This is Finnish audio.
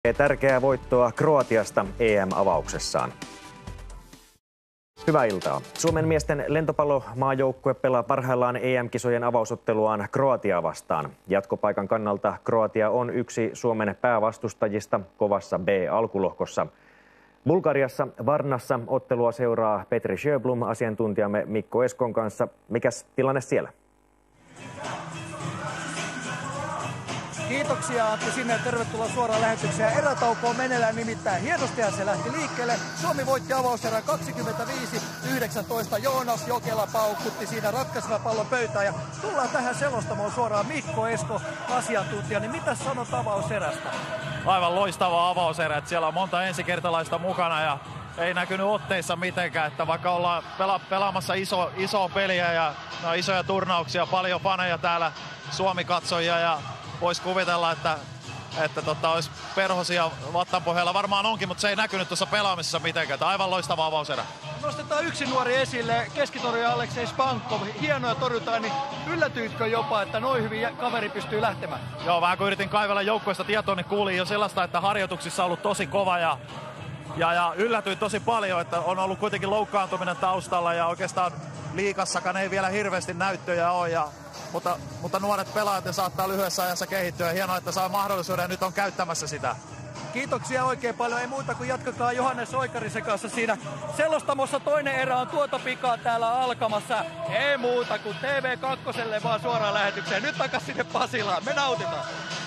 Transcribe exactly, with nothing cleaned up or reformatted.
Tärkeää voittoa Kroatiasta E M-avauksessaan. Hyvää iltaa. Suomen miesten lentopallomaajoukkue pelaa parhaillaan E M-kisojen avausotteluaan Kroatiaa vastaan. Jatkopaikan kannalta Kroatia on yksi Suomen päävastustajista kovassa B-alkulohkossa. Bulgariassa Varnassa ottelua seuraa Petri Sjöblom asiantuntijamme Mikko Eskon kanssa. Mikäs tilanne siellä? Kiitoksia Antti sinne ja tervetuloa suoraan lähetykseen. Erätauko on meneillään nimittäin hienostihan se lähti liikkeelle. Suomi voitti avauserän kaksikymmentäviisi yhdeksäntoista. Joonas Jokela paukutti siinä ratkaiseva pallon pöytään. Ja tullaan tähän selostamoon suoraan Mikko Esko, asiantuntija. Niin mitä sanot avauserästä? Aivan loistava avauserä. Että siellä on monta ensikertalaista mukana ja ei näkynyt otteissa mitenkään. Että vaikka ollaan pela- pelaamassa iso, isoa peliä ja no, isoja turnauksia, paljon faneja täällä, Suomi-katsojia ja voisi kuvitella, että, että tota, olisi perhosia vattanpohjalla. Varmaan onkin, mutta se ei näkynyt tuossa pelaamisessa mitenkään. Tämä aivan loistava avauserä. Nostetaan yksi nuori esille, keskitorjuja Aleksei Spankov. Hienoja torjutaan, niin yllätyitkö jopa, että noin hyvin kaveri pystyy lähtemään? Joo, vähän kun yritin kaivella joukkoista tietoa, niin kuulin jo sellaista, että harjoituksissa on ollut tosi kova ja, ja, ja yllätyin tosi paljon, että on ollut kuitenkin loukkaantuminen taustalla ja oikeastaan liigassakaan ei vielä hirveästi näyttöjä ole. Ja Mutta, mutta nuoret pelaajat saattaa lyhyessä ajassa kehittyä. Hienoa, että saa mahdollisuuden ja nyt on käyttämässä sitä. Kiitoksia oikein paljon. Ei muuta kuin jatkakaa Johannes Oikarisen kanssa siinä selostamossa. Toinen erä on tuota pikaa täällä alkamassa. Ei muuta kuin T V kaksi vaan suoraan lähetykseen. Nyt takas sinne Pasilaan. Me nautitaan.